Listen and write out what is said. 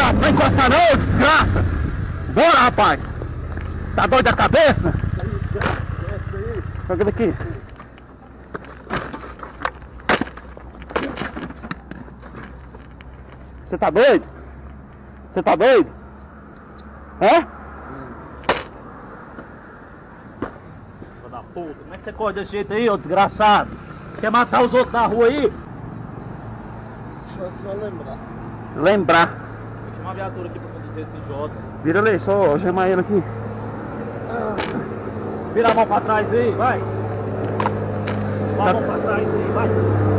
desgraça, não encosta não, desgraça! Bora, rapaz! Tá doido da cabeça? Joga daqui. Você tá doido? Você tá doido? Hã? Filho da puta, como é que você corre desse jeito aí, ô desgraçado? Quer matar os outros na rua aí? Só lembrar. Lembrar. Vou chamar a viatura aqui pra conduzir esse Jota. Vira ali, só gemar ele aqui. Vira a mão pra trás aí, vai. Vira a mão pra trás aí, vai.